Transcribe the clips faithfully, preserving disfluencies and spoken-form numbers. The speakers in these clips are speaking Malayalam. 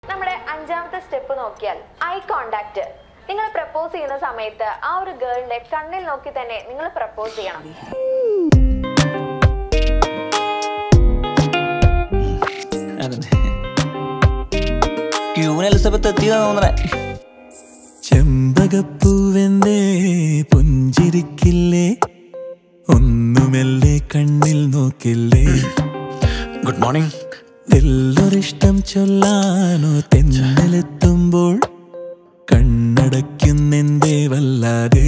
നമ്മുടെ അഞ്ചാമത്തെ സ്റ്റെപ്പ് നോക്കിയാൽ ഐ കോണ്ടാക്ട്. നിങ്ങൾ പ്രപ്പോസ് ചെയ്യുന്ന സമയത്ത് ആ ഒരു ഗേളിന്റെ കണ്ണിൽ നോക്കി തന്നെ നിങ്ങൾ പ്രപ്പോസ് ചെയ്യണം. ചെമ്പകപ്പൂവെന്തേ പുഞ്ചിരിക്കില്ലേ, ഒന്നുമെല്ലേ കണ്ണിൽ നോക്കില്ലേ. Good morning. എല്ലൊരിഷ്ടം ചൊല്ലാനോ തെന്നലെത്തുമ്പോൾ കണ്ണടയ്ക്കുന്നെന്തേ വല്ലാതെ.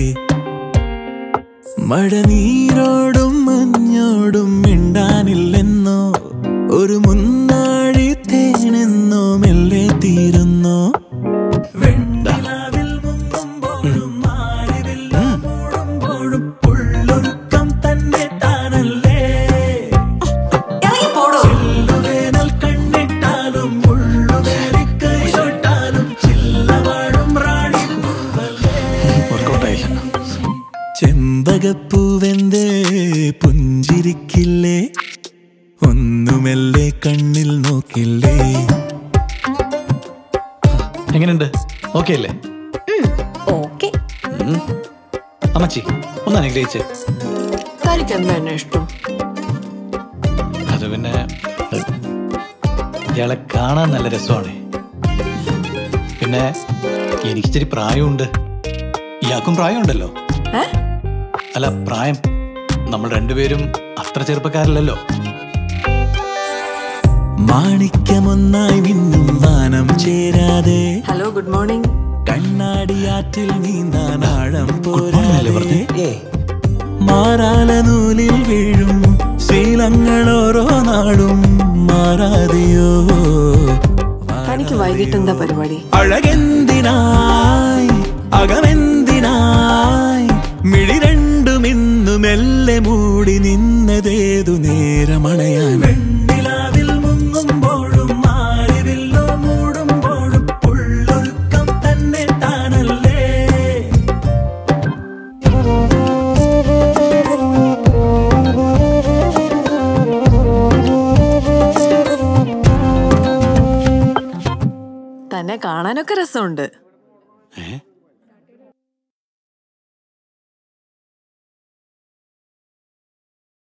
മഴനീരോടും മഞ്ഞോടും മിണ്ടാനില്ലെന്നോ, ഒരു മുന്നാഴി തേനെന്നോ മെല്ലെ തീരുന്നോ. വെണ്ണിലാവിൽ മുങ്ങുമ്പോഴും മാറിവില്ല മൂടുമ്പോഴും ഉള്ളൊരുക്കം തന്നെ താനല്ലേ. വേനൽ കണ്ണിട്ടാലും ഉള്ളുവേലിക്കൈതൊട്ടാലും ചില്ലവാഴും റാണി. ചെമ്പകപ്പൂവെന്തേ പുഞ്ചിരിക്കില്ലേ, ഒന്നുമെല്ലേ കണ്ണിൽ നോക്കില്ലേ. എങ്ങനെയുണ്ട്? ഓക്കെ അല്ലേ? ഓക്കെ. അമ്മച്ചി ഒന്ന് അനുഗ്രഹിച്ച്. തനിക്ക് എന്താ എന്നെ ഇഷ്ടം? അത് പിന്നെ ഇയാളെ കാണാൻ നല്ല രസമാണ്. പിന്നെ എനിക്കിച്ചിരി പ്രായമുണ്ട്, ഇയാൾക്കും പ്രായമുണ്ടല്ലോ. അല്ല, പ്രായം നമ്മൾ രണ്ടുപേരും അത്ര ചെറുപ്പക്കാരല്ലല്ലോ. മാണിക്യമൊന്നായി മിന്നും വാനം ചേരാതെ. Hello, good morning. കണ്ണാടിയാറ്റിൽ നീന്താൻ ആഴം പോരാതെ. മാറാല നൂലിൽ വീഴും ശീലങ്ങൾ ഓരോ നാടും മാറാതെയോ. തനിക്ക് വൈകിട്ട് എന്താ പരിപാടി? അഴകെന്തിനായി അകമെന്തിനായി, മിഴി രണ്ടും ഇന്നു മെല്ലെ മൂടി നിന്നതേതു നേരമണയാൻ. വെണ്ണിലാവിൽ മുങ്ങുമ്പോഴും മാറിവില്ലോ മൂടുമ്പോഴും ഉള്ളൊരുക്കം തന്നെ താനല്ലേ. തന്നെ കാണാനൊക്കെ രസമുണ്ട്. ഏ